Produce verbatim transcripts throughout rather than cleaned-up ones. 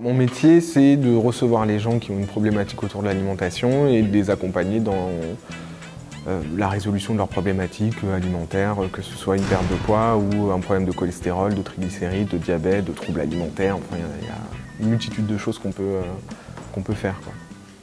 Mon métier, c'est de recevoir les gens qui ont une problématique autour de l'alimentation et de les accompagner dans euh, la résolution de leurs problématiques alimentaires, que ce soit une perte de poids ou un problème de cholestérol, de triglycérides, de diabète, de troubles alimentaires. Enfin, il y, y a une multitude de choses qu'on peut, euh, qu'on peut faire, quoi.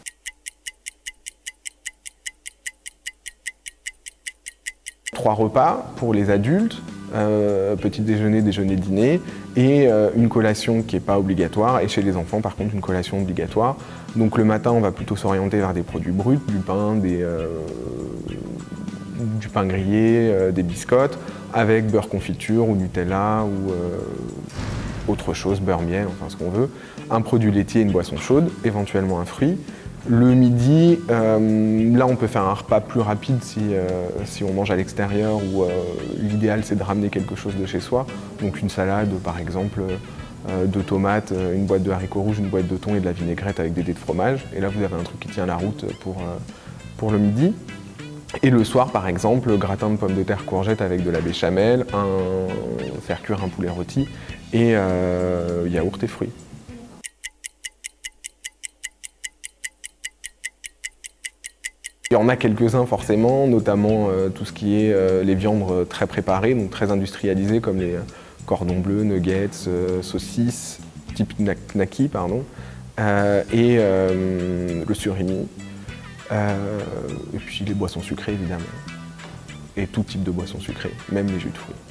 Trois repas pour les adultes, euh, petit déjeuner, déjeuner, dîner, et euh, une collation qui n'est pas obligatoire, et chez les enfants par contre une collation obligatoire. Donc le matin on va plutôt s'orienter vers des produits bruts, du pain, des, euh, du pain grillé, euh, des biscottes, avec beurre confiture ou Nutella ou euh, autre chose, beurre miel, enfin ce qu'on veut. Un produit laitier, une boisson chaude, éventuellement un fruit. Le midi, euh, là on peut faire un repas plus rapide si, euh, si on mange à l'extérieur ou euh, l'idéal c'est de ramener quelque chose de chez soi. Donc une salade par exemple, euh, deux tomates, une boîte de haricots rouges, une boîte de thon et de la vinaigrette avec des dés de fromage. Et là vous avez un truc qui tient la route pour, euh, pour le midi. Et le soir par exemple, gratin de pommes de terre courgettes avec de la béchamel, un, faire cuire un poulet rôti et euh, yaourt et fruits. Il y en a quelques-uns forcément, notamment euh, tout ce qui est euh, les viandes très préparées, donc très industrialisées, comme les cordons bleus, nuggets, euh, saucisses, type knacky, pardon, euh, et euh, le surimi, euh, et puis les boissons sucrées évidemment, et tout type de boissons sucrées, même les jus de fruits.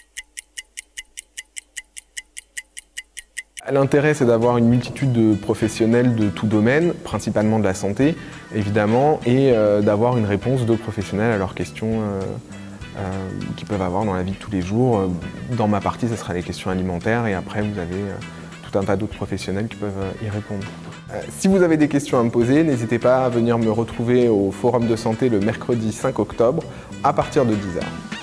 L'intérêt, c'est d'avoir une multitude de professionnels de tout domaine, principalement de la santé, évidemment, et euh, d'avoir une réponse de professionnels à leurs questions euh, euh, qu'ils peuvent avoir dans la vie de tous les jours. Dans ma partie, ce sera les questions alimentaires, et après, vous avez euh, tout un tas d'autres professionnels qui peuvent euh, y répondre. Euh, si vous avez des questions à me poser, n'hésitez pas à venir me retrouver au Forum de santé le mercredi cinq octobre, à partir de dix heures.